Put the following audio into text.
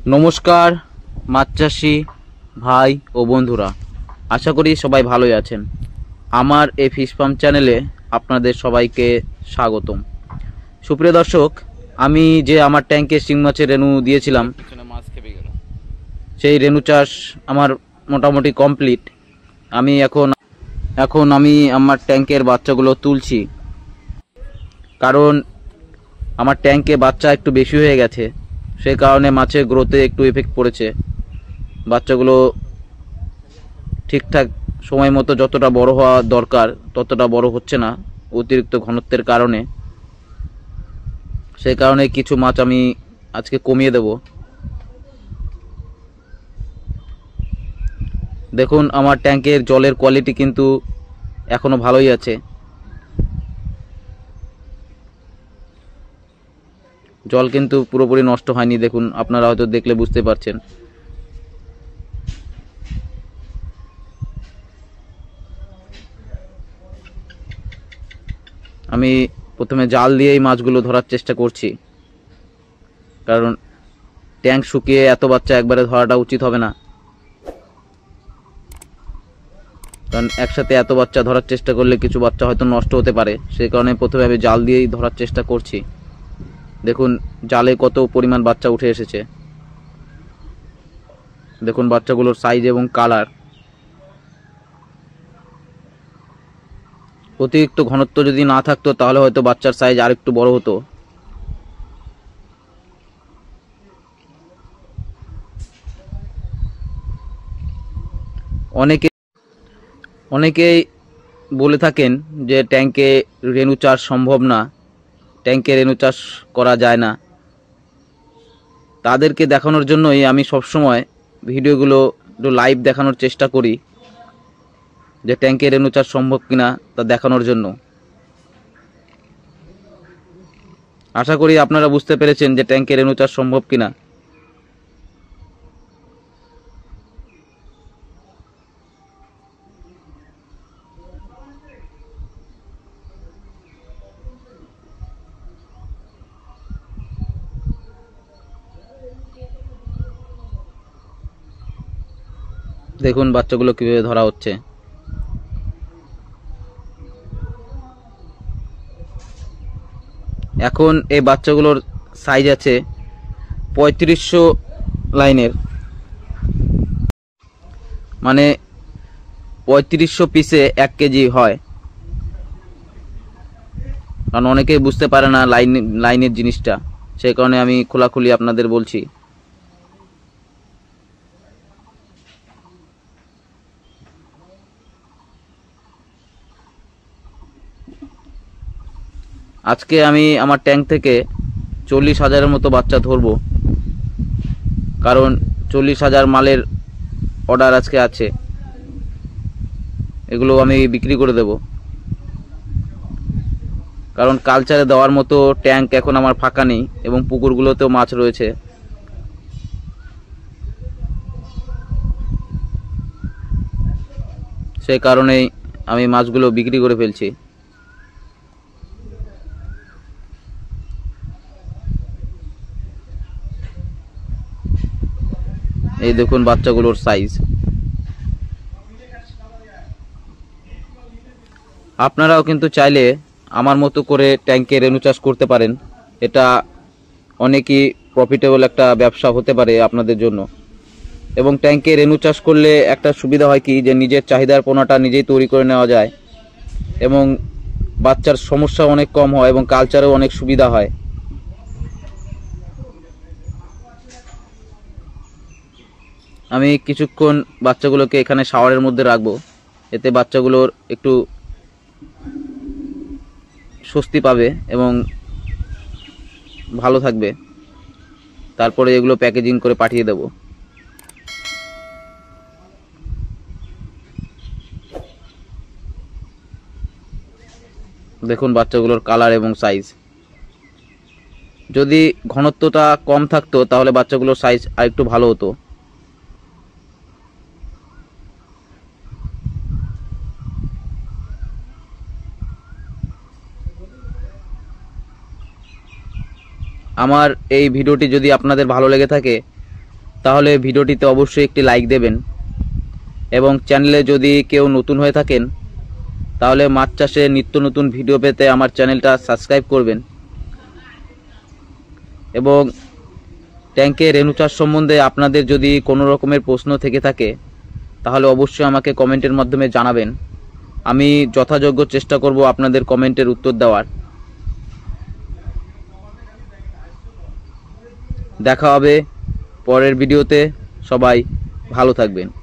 নমস্কার মাছ চাষি ভাই ও বন্ধুরা, আশা করি সবাই ভালোই আছেন। আমার এই ফিশ ফার্ম চ্যানেলে আপনাদের সবাইকে স্বাগতম। সুপ্রিয় দর্শক, আমি যে আমার ট্যাঙ্কে শিং মাছের রেণু দিয়েছিলাম, সেই রেণু চাষ আমার মোটামুটি কমপ্লিট। আমি এখন আমার ট্যাঙ্কের বাচ্চাগুলো তুলছি, কারণ আমার ট্যাঙ্কে বাচ্চা একটু বেশি হয়ে গেছে। সেই কারণে মাছের গ্রোথে একটু এফেক্ট পড়েছে। বাচ্চাগুলো ঠিকঠাক সময় মতো যতটা বড় হওয়া দরকার ততটা বড় হচ্ছে না, অতিরিক্ত ঘনত্বের কারণে। সেই কারণে কিছু মাছ আমি আজকে কমিয়ে দেব। দেখুন, আমার ট্যাঙ্কের জলের কোয়ালিটি কিন্তু এখনো ভালোই আছে। জল কিন্তু পুরোপুরি নষ্ট হয়নি। দেখুন, আপনারা হয়তো দেখলে বুঝতে পারছেন। আমি প্রথমে জাল দিয়েই মাছগুলো ধরার চেষ্টা করছি, কারণ ট্যাঙ্ক শুকিয়ে এত বাচ্চা একবারে ধরাটা উচিত হবে না। কারণ একসাথে এত বাচ্চা ধরার চেষ্টা করলে কিছু বাচ্চা হয়তো নষ্ট হতে পারে। সেই কারণে প্রথমে আমি জাল দিয়েই ধরার চেষ্টা করছি। দেখুন জালে কত পরিমাণ বাচ্চা উঠে এসেছে। দেখুন বাচ্চাগুলোর সাইজ এবং কালার। অতিরিক্ত ঘনত্ব যদি না থাকতো তাহলে হয়তো বাচ্চার সাইজ আর একটু বড় হতো। অনেকেই বলে থাকেন যে ট্যাঙ্কে রেণু চাষ সম্ভব না, ট্যাঙ্কে রেণু চাষ করা যায় না। তাদেরকে দেখানোর জন্যই আমি সবসময় ভিডিওগুলো একটু লাইভ দেখানোর চেষ্টা করি, যে ট্যাঙ্কে রেণু চাষ সম্ভব কিনা তা দেখানোর জন্য। আশা করি আপনারা বুঝতে পেরেছেন যে ট্যাঙ্কে রেণু চাষ সম্ভব কিনা। দেখুন বাচ্চাগুলো কিভাবে ধরা হচ্ছে। এখন এই বাচ্চাগুলোর সাইজ আছে 3500 লাইনের, মানে 3500 পিসে 1 কেজি হয়। কারণ অনেকেই বুঝতে পারে না লাইনের জিনিসটা, সেই কারণে আমি খোলাখুলি আপনাদের বলছি। আজকে আমি আমার ট্যাঙ্ক থেকে 40,000-এর মতো বাচ্চা ধরবো, কারণ 40,000 মালের অর্ডার আজকে আছে। এগুলো আমি বিক্রি করে দেব, কারণ কালচারে দেওয়ার মতো ট্যাঙ্ক এখন আমার ফাঁকা নেই, এবং পুকুরগুলোতেও মাছ রয়েছে। সেই কারণেই আমি মাছগুলো বিক্রি করে ফেলছি। এই দেখুন বাচ্চাগুলোর সাইজ। আপনারাও কিন্তু চাইলে আমার মতো করে ট্যাঙ্কে রেণু চাষ করতে পারেন। এটা অনেকই প্রফিটেবল একটা ব্যবসা হতে পারে আপনাদের জন্য। এবং ট্যাঙ্কে রেণু চাষ করলে একটা সুবিধা হয় কি, যে নিজের চাহিদার পোনাটা নিজেই তৈরি করে নেওয়া যায়, এবং বাচ্চার সমস্যা অনেক কম হয়, এবং কালচারেও অনেক সুবিধা হয়। আমি কিছুক্ষণ বাচ্চাগুলোকে এখানে শাওয়ারের মধ্যে রাখবো, এতে বাচ্চাগুলোর একটু স্বস্তি পাবে এবং ভালো থাকবে। তারপরে এগুলো প্যাকেজিং করে পাঠিয়ে দেব। দেখুন বাচ্চাগুলোর কালার এবং সাইজ। যদি ঘনত্বটা কম থাকতো তাহলে বাচ্চাগুলোর সাইজ আরেকটু ভালো হতো। আমার এই ভিডিওটি যদি আপনাদের ভালো লেগে থাকে তাহলে ভিডিওটিতে অবশ্যই একটি লাইক দেবেন এবং চ্যানেলে যদি কেউ নতুন হয়ে থাকেন তাহলে মাছ চাষে নিত্য নতুন ভিডিও পেতে আমার চ্যানেলটা সাবস্ক্রাইব করবেন এবং ট্যাঙ্কে রেণু চাষ সম্বন্ধে আপনাদের যদি কোনো রকমের প্রশ্ন থেকে থাকে তাহলে অবশ্যই আমাকে কমেন্টের মাধ্যমে জানাবেন। আমি যথাযোগ্য চেষ্টা করব আপনাদের কমেন্টের উত্তর দেওয়ার। দেখা হবে পরের ভিডিওতে। সবাই ভালো থাকবেন।